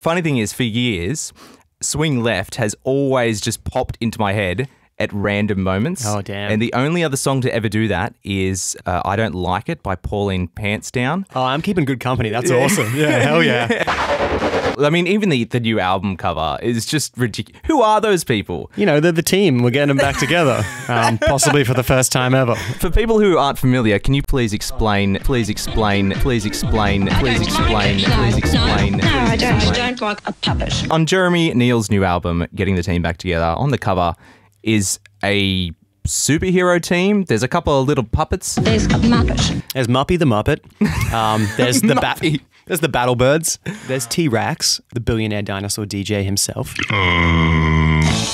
Funny thing is, for years, Swing Left has always just popped into my head at random moments. Oh, damn. And the only other song to ever do that is I Don't Like It by Pauline Pantsdown. Oh, I'm keeping good company. That's awesome. Yeah, hell yeah. I mean, even the new album cover is just ridiculous. Who are those people? You know, they're the team. We're getting them back together, possibly for the first time ever. For people who aren't familiar, can you please explain, please explain, please explain, please explain, please explain? No, I don't like a puppet. On Jeremy Neale's new album, Getting the Team Back Together, on the cover is a superhero team. There's a couple of little puppets. There's a Muppet. There's Muppy the Muppet. There's the There's the Battlebirds. There's T-Rex, the billionaire dinosaur DJ himself.